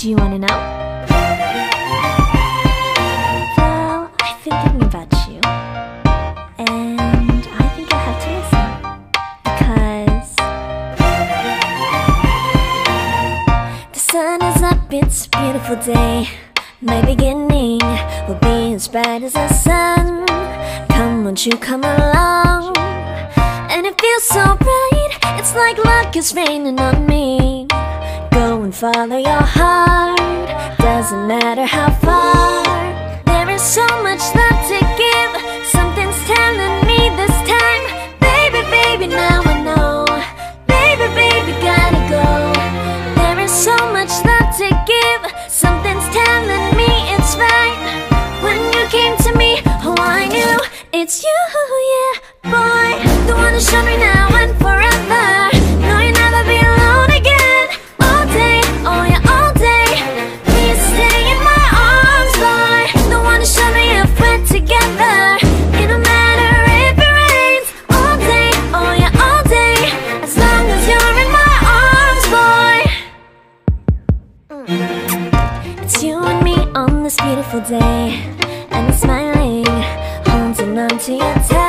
Do you wanna know? Well, I've been thinking about you, and I think you'll have to listen, because the sun is up, it's a beautiful day. My beginning will be as bright as the sun. Come, won't you come along? And it feels so bright, it's like luck is raining on me. Go and follow your heart, doesn't matter how far. There is so much love to give, something's telling me this time. Baby, baby, now I know. Baby, baby, gotta go. There is so much love to give, something's telling me it's right. When you came to me, oh I knew it's you, yeah, boy. The one who showed me now and forever. No, you'll never be alone again. All day, oh yeah, all day. Please stay in my arms, boy. The one who showed me if we're together. It don't matter if it rains. All day, oh yeah, all day. As long as you're in my arms, boy. It's you and me on this beautiful day, and I'm smiling, holding on to your touch.